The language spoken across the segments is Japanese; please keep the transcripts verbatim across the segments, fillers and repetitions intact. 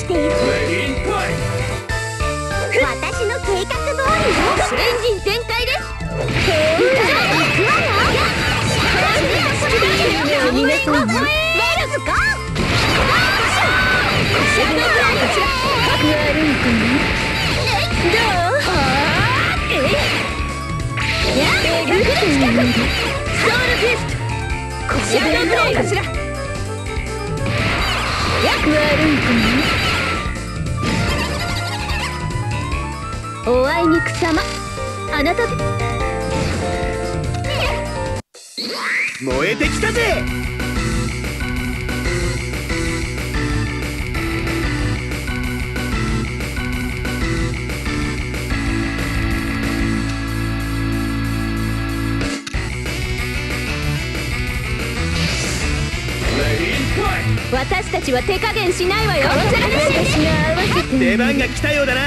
している。私の計画通りよ。エンジン全開です。行くわよ。逃げそうなレールズゴー。悪いかな。どう？やっ、グル近く。ソウルフィスト。これでどうかしら。悪いかな。おあいにくさま。あなたで燃えてきたぜ。 私たちは手加減しないわよ。私が合わせて出番が来たようだな。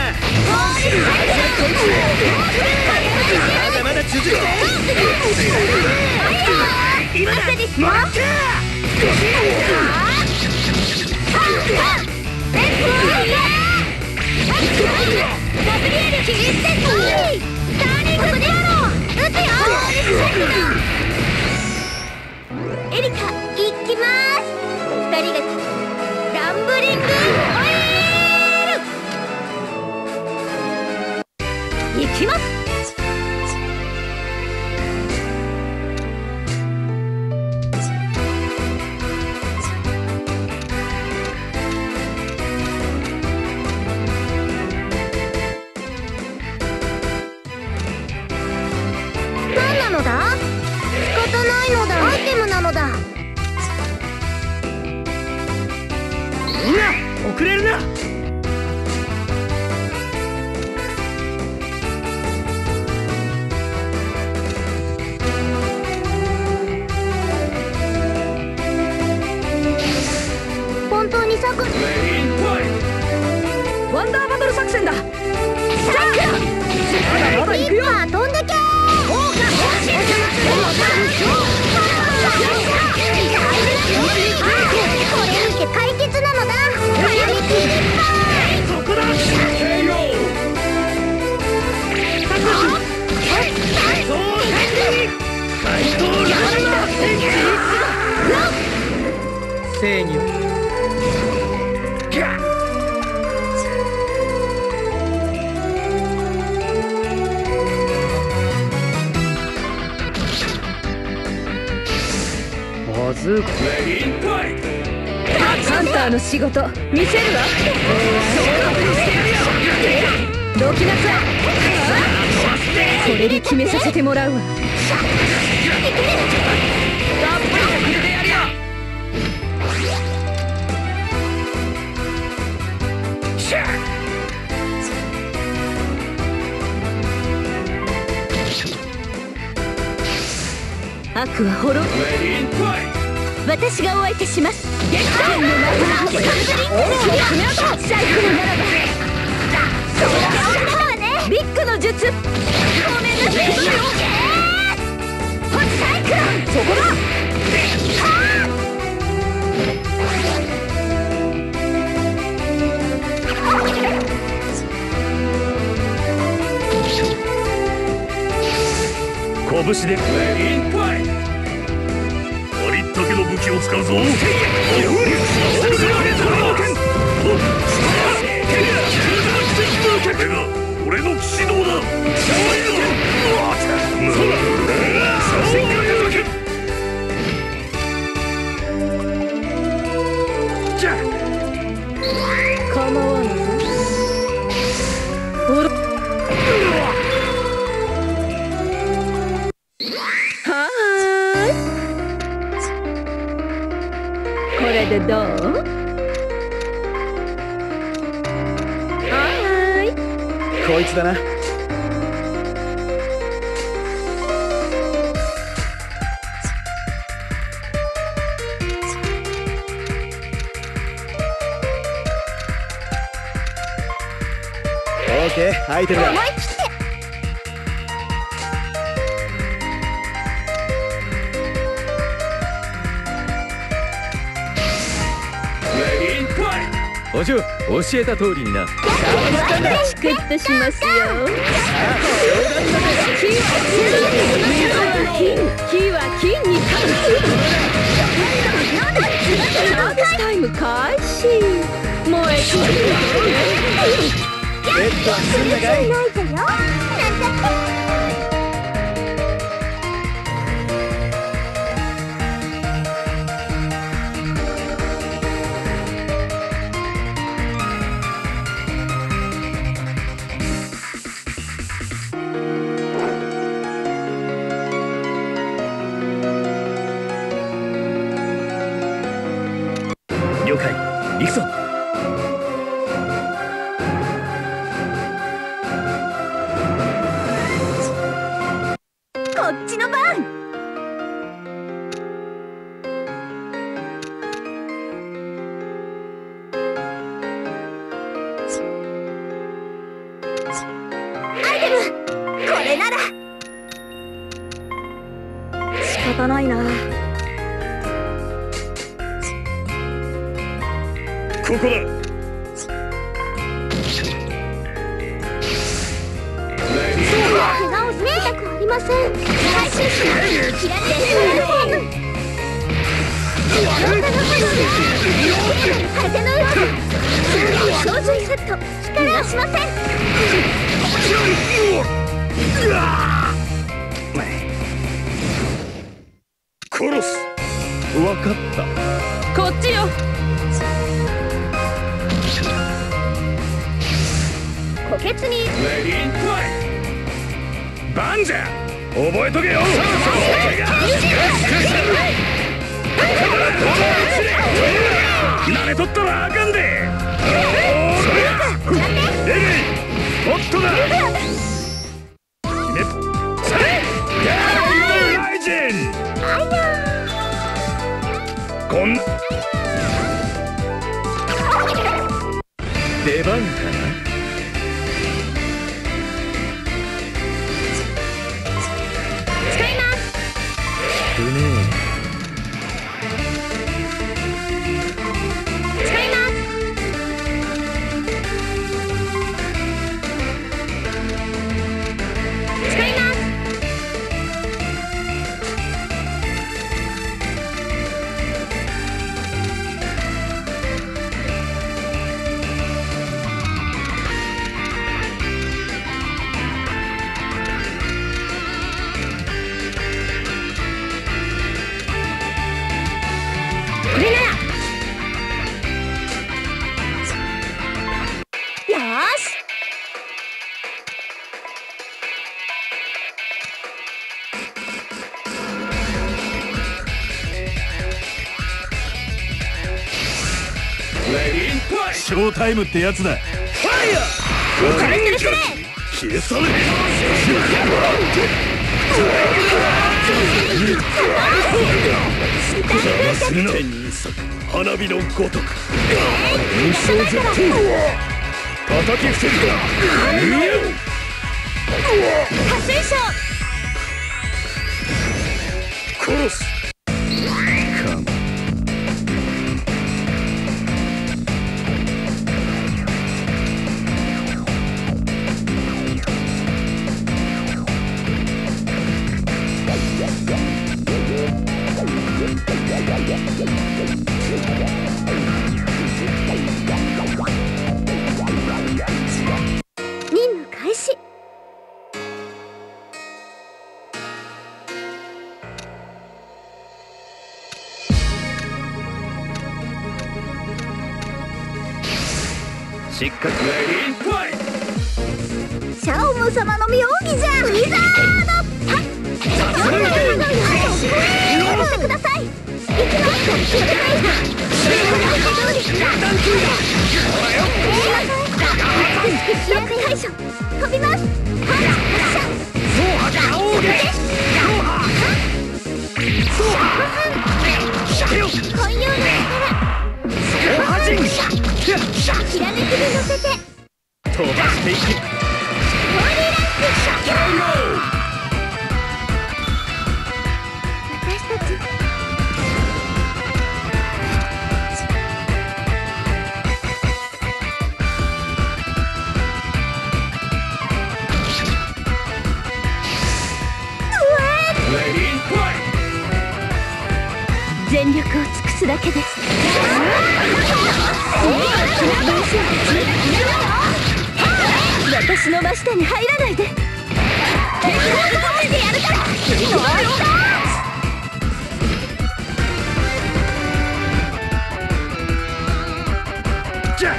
まだまだ続くぜ。今だ。 ですよ。ガブリエルキリステスターリングでやろう。撃つよ。エリカ行きます。二人がランブリングオイル行きます。何なのだ？仕方ないのだ。アイテムなのだ。 みんな遅れるな。 本当に作ワンダーバトル作戦だ。さあまだ行くよ。飛んでけー。これにて解決なのだ。 そこだ。制御。バズーカ。ハンターの仕事見せるわ。どきなさい。これで決めさせてもらうわ。悪は滅ぶ。私がお相手します。激弾の中にシャイクのならばそうだね。ビッグの術。ごめんなさい。ホッサイクロン。そこだ。拳でありったけの武器を使うぞ。これが俺の騎士道だ。構わぬぞ。これでどう？はーい。こいつだな。オーケー、アイテムだ。思い切って。 お嬢、教えた通りにな。 チクッとしますよ。火は金に勝つ。タイム開始。燃え尽きる。 ベッドは済んだかい？ ないぞよ。なんだって。 了解、行くぞ。 こっちの番。アイテム、これなら。 仕方ないな。 ここだ。 怪我を見えたくありません。回収します。キラリです。風の渦。標準セット。力はしません。 殺す。わかった。 こっちよ。 虎穴に。 レディーファイト。バンジャー、覚えとけよ。なめとったらあかんで。レディー、ホットだ。決めされ。ライジン。こんな出番かな。ショータイムってやつだ。ファイヤー。消え去れ。邪魔するな。花火のごとく。無償絶対。叩き伏せるか。 破水晶。 殺す。 任務開始。 失格。 シャオム様の妙義じゃ。ウィザード。はっ。お待ちください。行きます。どうですか。記録解除。飛びます。発射。そうはじゃおうで。そうは。混用の力。そうはじん。きらめきに乗せて飛ばしていく。 ホーリーランク。私たちすだけです。私の真下に入らないで。敵を倒してやるから。 じゃ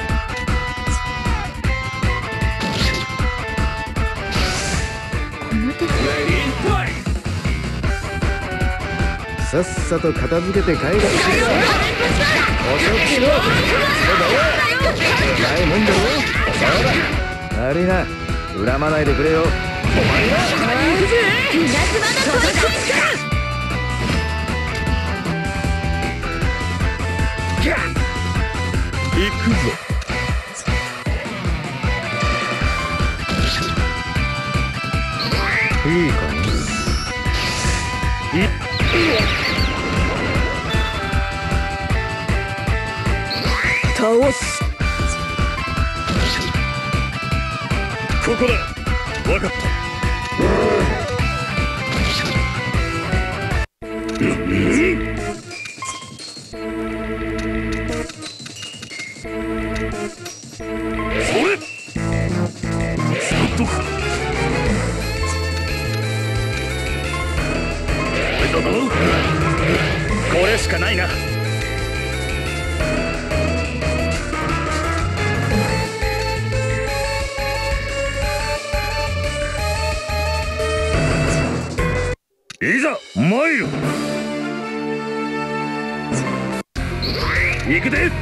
この手さっさと片付けて帰る。遅くしろ。ないもんだろ。ほら悪いな、恨まないでくれよ。お前は稲妻の取り返しか。 行くぞ。いいかね。い倒す。ここだ。わかった。それ。使っとく。これだな。これしかないな。いざ参る。行くで。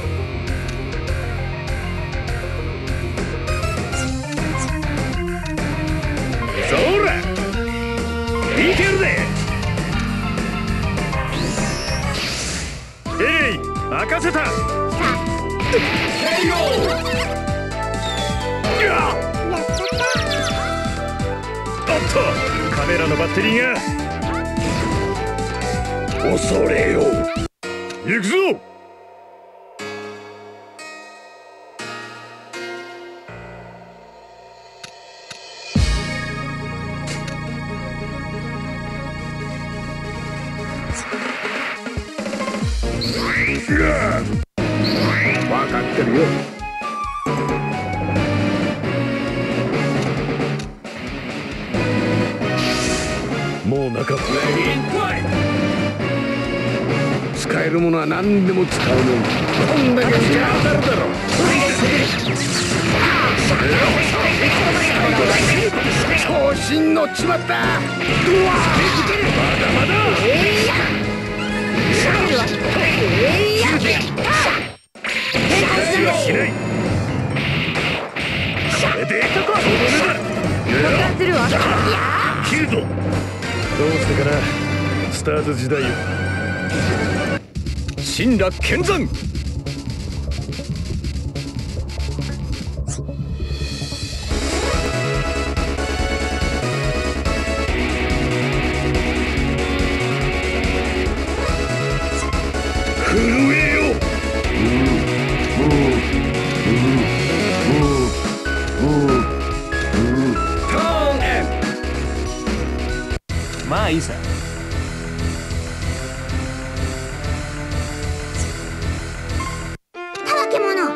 そらいけるで。えい、任せた。おっと、カメラのバッテリーが。恐れよ。行くぞ。分かってるよ。もう中は使えるものは何でも使うもん。こんだけ打ちゃ当たるだろ。調子に乗っちまった。まだまだ。しない。それでとどめだ。 するわ。 切るぞ。どうしてかな、スターズ時代よ。神羅剣山。震えよ。まあいいさ。 たわけ者。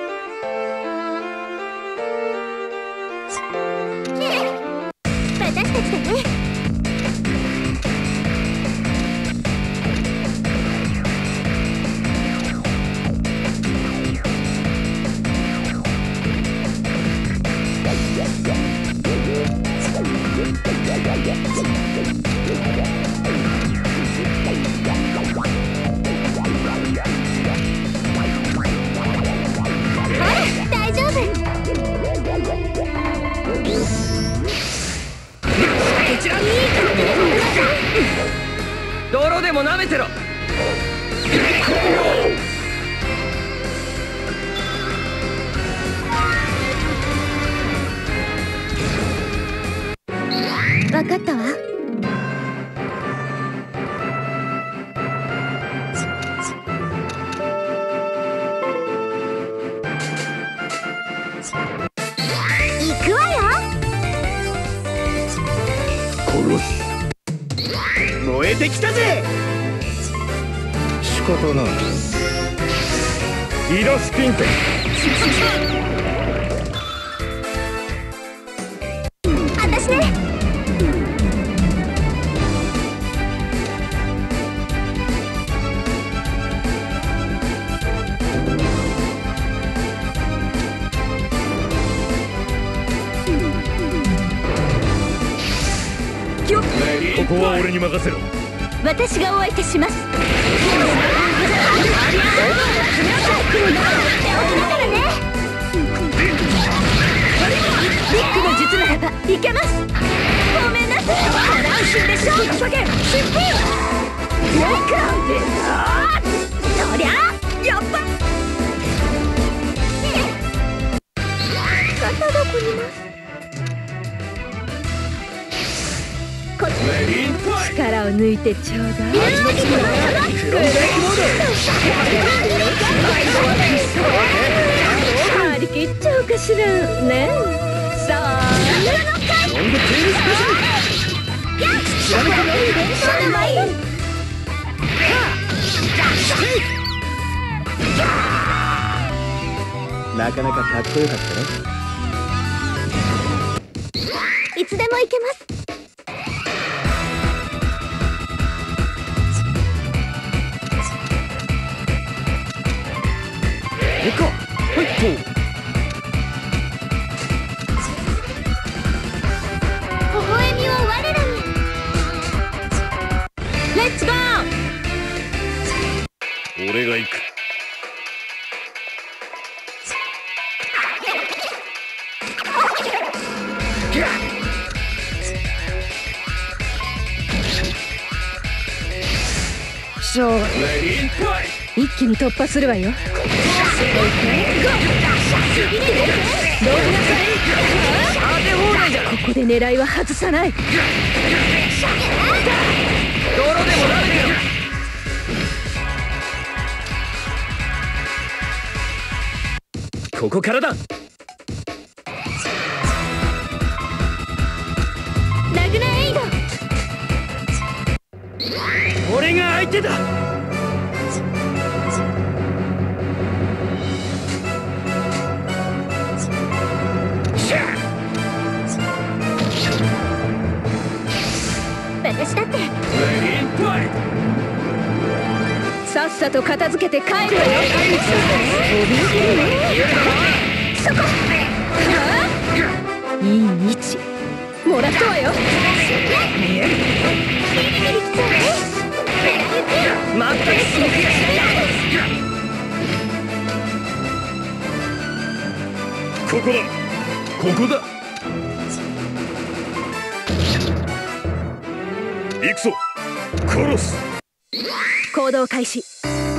私たちだね。大丈夫。 泥でも舐めてろ。 分かったわ。 行くわよ。 殺す。燃えてきたぜ。 ことな。イラスピント。 私ね。 ここは俺に任せろ。 私がお相手します。ビッグの術ならばいけます。ごめんなさい。安心でしょ。急げ。疾風。そりゃやっぱ肩どこにます。力を抜いてちょうだい。張り切っちゃおうかしらね。さあなかなかかっこよかったね。 いつでも行けます。 行こう。はいっと。 微笑みを我らに。 レッツゴー。 俺が行く。 しょうが一気に突破するわよ。ここで狙いは外さない。泥でもなるよ。 ここからだ。 ラグナエイド。 俺が相手だ。 私だって。 さっさと片付けて帰るわよ。 そこ。 いい位置もらったわよ。 まったく死ぬ気がしない。ここだ。ここだ。行くぞ。殺す。 行動開始。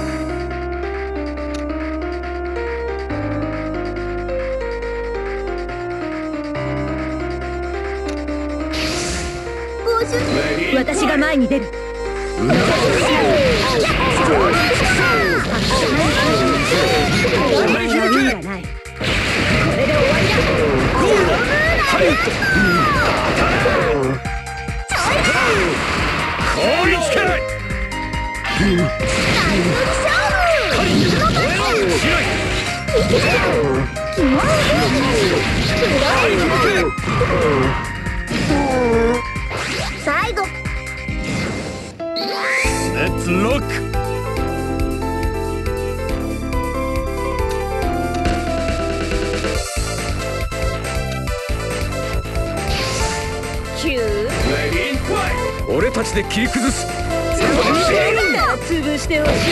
私が前に出る。無理はない。これで終わりだ。 ハリウッド。凍りつけない。 最後。 レッツロック。俺たちで切り崩す。 潰してほしい。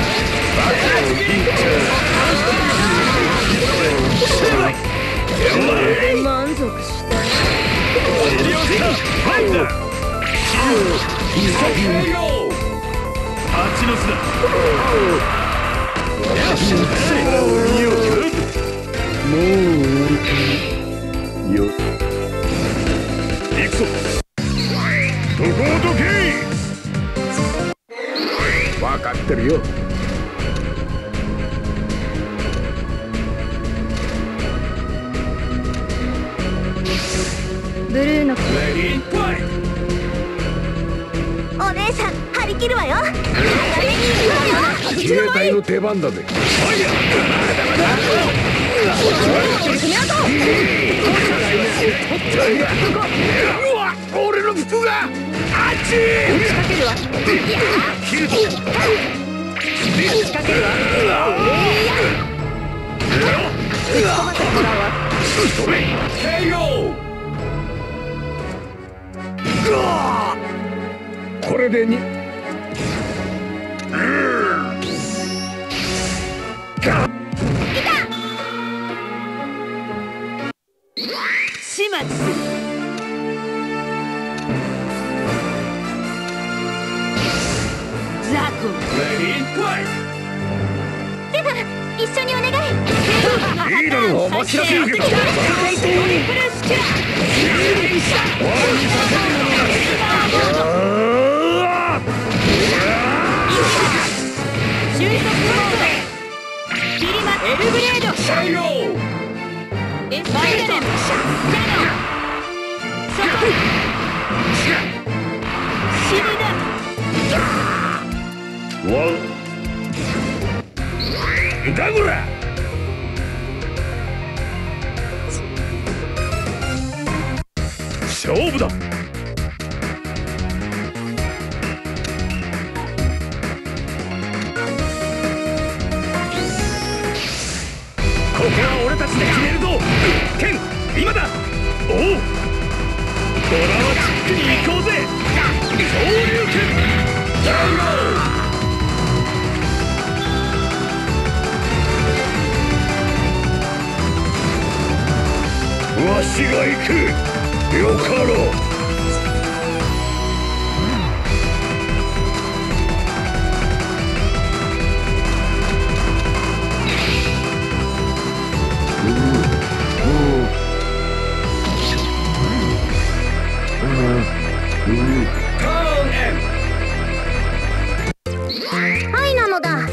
満足した。 蜂の巣だ。もう終わりよ。行くぞ。どこをどけ。分かってるよ。 ブルーのお姉さん張り切切るわよ。 自衛隊の出番だぜ。うわ、俺の服があっち。 仕掛けるわ。 切るぞ。 仕掛けるわ。突っ込ませてもらうわ。 それ。ケーオー。これでに。 始末する。ザコでは一緒にお願い。 いいだろう、待ち出せるけど。 収束モード。切りまエルブレード。エスパイレン。死ぬな。 わだこら。勝負だ。ここは俺たちで決めるぞ。ケン、今だ。おう、ドラマチックに行こうぜ。昇竜拳。わしが行く。よかろう。 はいなのだ。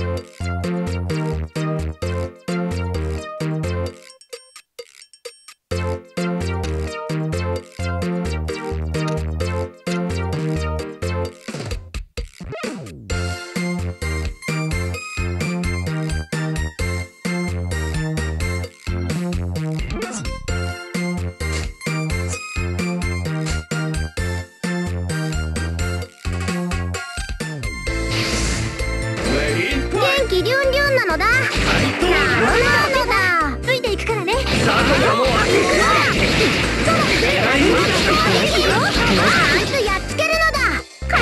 元気リュンリュンなのだ。なのだ。ついていくからね。あいつやっつけるのだ。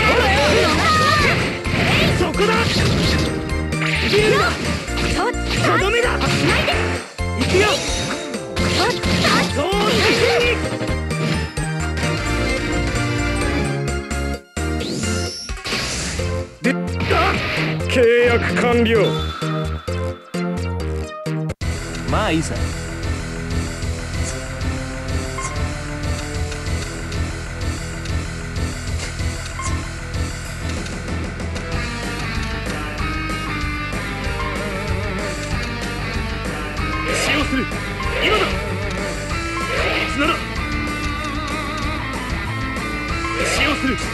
そこだ。とどめだ。行くよ。そうで契約完了。 まあいいさ。 使用する。今だ。綱だ。使用する。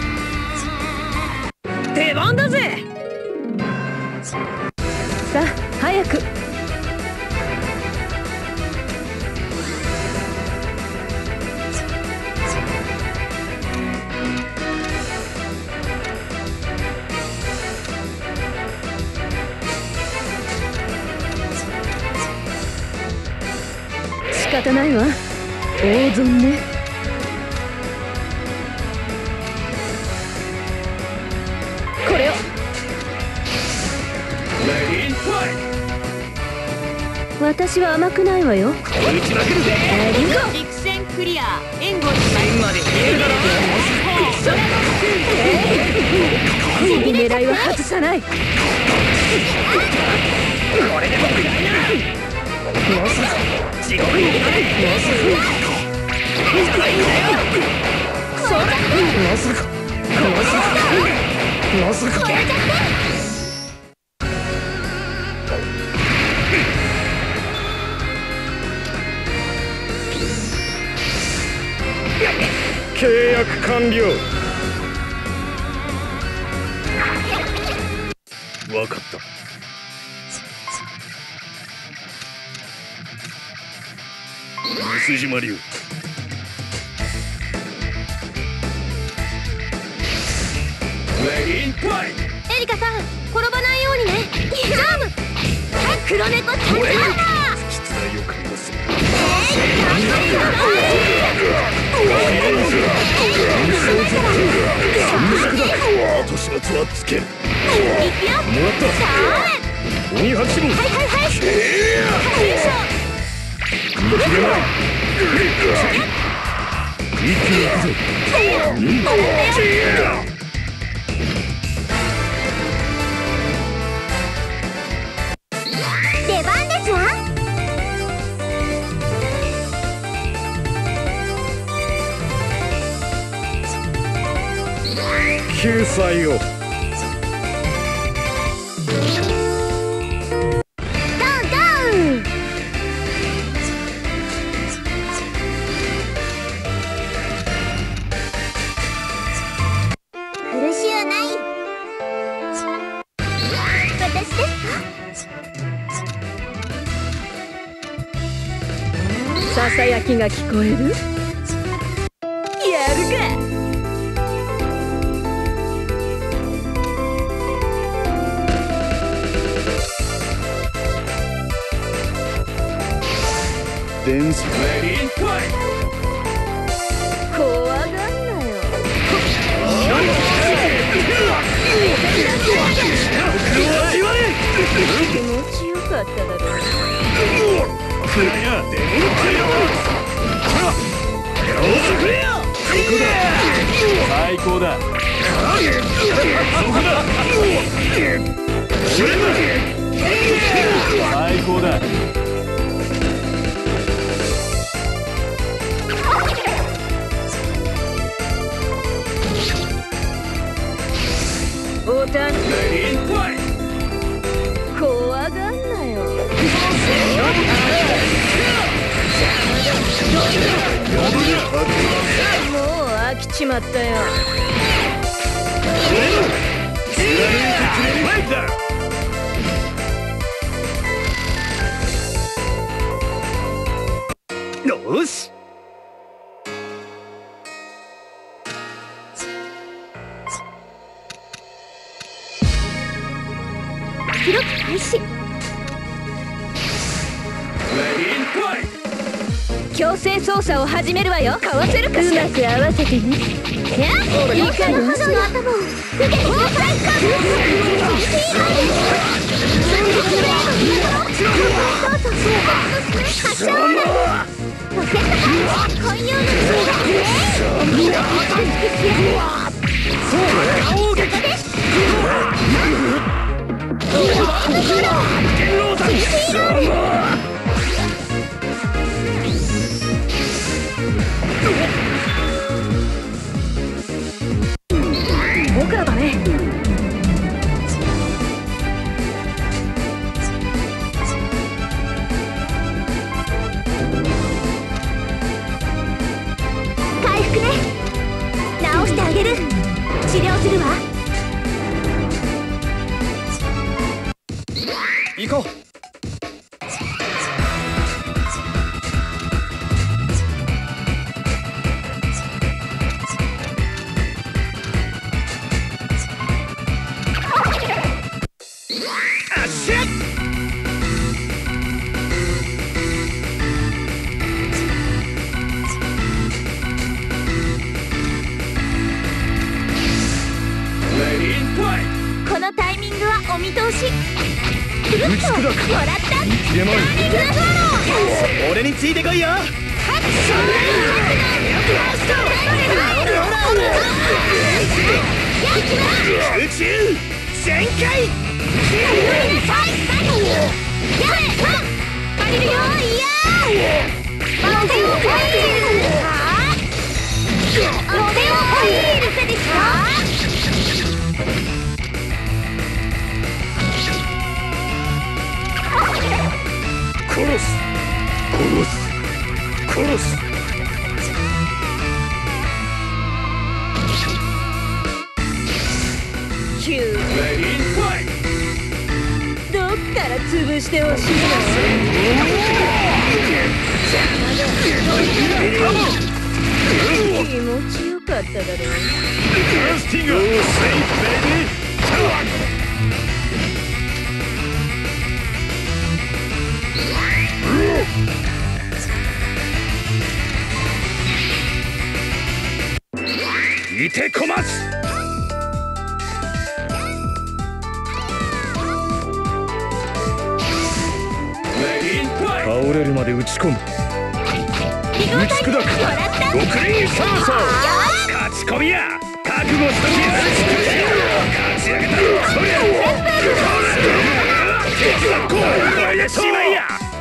出番だぜ。さあ早く。仕方ないわ。大損ね。これを。私は甘くないわよ。陸戦クリア。援護します。まで見えるだろ。次狙いは外さない。これでも食らいな。もうすぐ地獄に行かない。もうすぐじゃないんだよ。そらもうすぐもうすぐもうすぐこれちゃって契約完了。 分かった。西島流。 エリカさん、転ばないようにね。ジャム黒猫タンターナ室内予感がする。後始末はつける。 いくよ。 もらった。鬼八分。 はいはいはい。初優勝。 見切れない。一気に行くぞ。 出番ですわ。 救済を。 ささやきが聞こえる？やるか。 電子怖がんなよ。気持ちよかっただろう。 くらやデモンカイロ最高だ。最高だ。 おたん怖がんなよ。もう飽きちまったよ。 よし。 記録開始。 強制操作を始めるわよ。かわせるかしら。うまく合わせてね。いや、いいかよ。 の頭を受け放開か。発射ロケット艦混遊の僕らだね。 回復ね。直してあげる。治療するわ。 行こう。 このタイミングはお見通し。くるっともらった。 俺についてこいよ。宇宙全開。 借りるよ。いやー。手をホイール。手をホイールせですか。 殺す殺す殺す。 キューら潰してほしいの。気持ちよかっただろう。 バスティングセイフベイビーいてこます。倒れるまで打ち込む。打ち砕く。六輪サーサー。勝ち込みや。覚悟しときや。勝ち上げた。そりゃ。これでしまいや。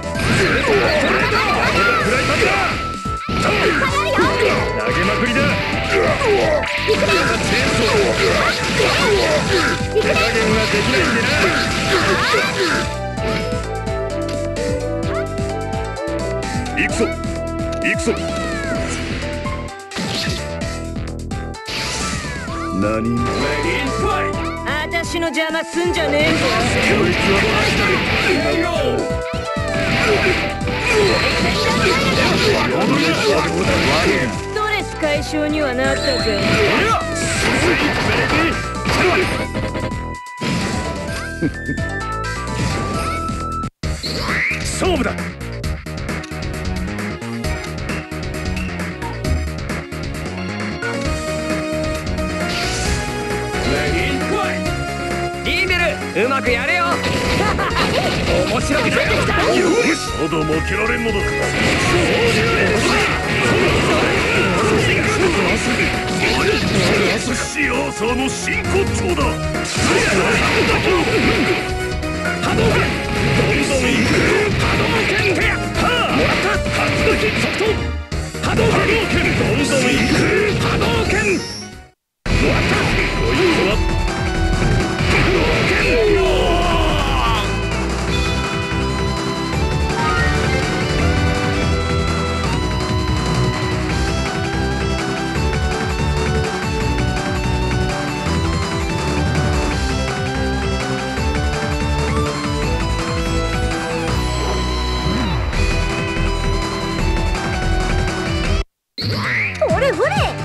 投げまくりだ。手加減はできないんでな。行くぞ行くぞ。何？ あたしの邪魔すんじゃねえぞ。 こいつはストレス解消にはなったぜ。 勝負だ。 リーベル、うまくやれよ。面白くなってきた。 よし、まだ負けられんのだ。シアーサーの真骨頂だ。波動拳どんどんいく。波動拳ペアはあ、もらった。竜巻即答。波動拳どんどんいく。波動拳もらった。こいつは波動拳よ。 ほれほれ